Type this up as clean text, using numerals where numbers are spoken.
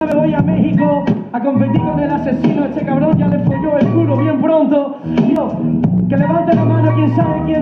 Me voy a México a competir con el asesino. Este cabrón ya le folló el culo bien pronto. Yo, que levante la mano quien sabe quién